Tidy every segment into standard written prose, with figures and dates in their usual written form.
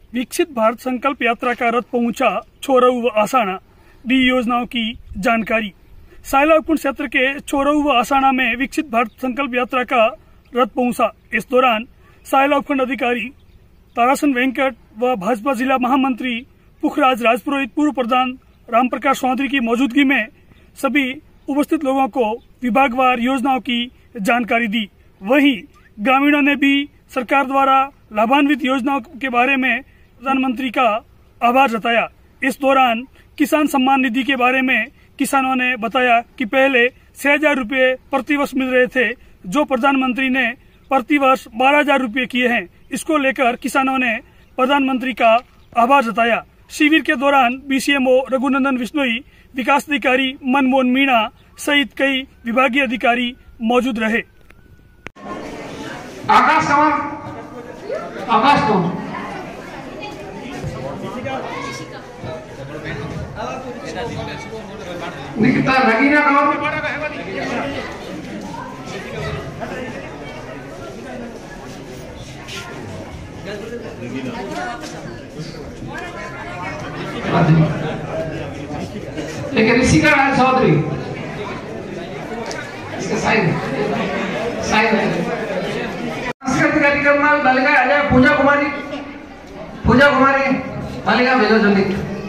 विकसित भारत संकल्प यात्रा का रथ पहुंचा छोरऊ व आसाना, दी योजनाओं की जानकारी। सायलाकुंड क्षेत्र के छोरऊ व आसाना में विकसित भारत संकल्प यात्रा का रथ पहुंचा। इस दौरान सायलाकुंड अधिकारी तारासन वेंकट व भाजपा जिला महामंत्री पुखराज राजपुरोहित, पूर्व प्रधान रामप्रकाश चौधरी की मौजूदगी में सभी उपस्थित लोगों को विभागवार योजनाओं की जानकारी दी। वहीं ग्रामीणों ने भी सरकार द्वारा लाभान्वित योजनाओं के बारे में प्रधानमंत्री का आभार जताया। इस दौरान किसान सम्मान निधि के बारे में किसानों ने बताया कि पहले 6,000 रुपये प्रतिवर्ष मिल रहे थे, जो प्रधानमंत्री ने प्रतिवर्ष 12,000 रुपये किए हैं। इसको लेकर किसानों ने प्रधानमंत्री का आभार जताया। शिविर के दौरान बीसीएमओ रघुनंदन विश्नोई, विकास अधिकारी मनमोहन मीणा सहित कई विभागीय अधिकारी मौजूद रहे। आकाश कौन? निकिता रगीना कौन? एक ऋषिका राय चौधरी, इसका साइन सांस्कृतिक कार्यक्रम में बालिका आ जाए। पूजा कुमारी बालिका भेजो जल्दी।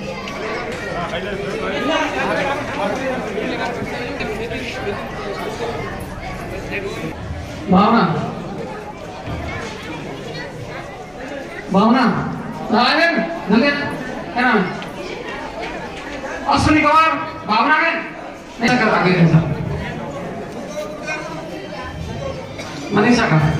भावना राजन जल्दी। क्या नाम? अश्विनी कुमार। भावना ने नहीं कर आगे मनीषा का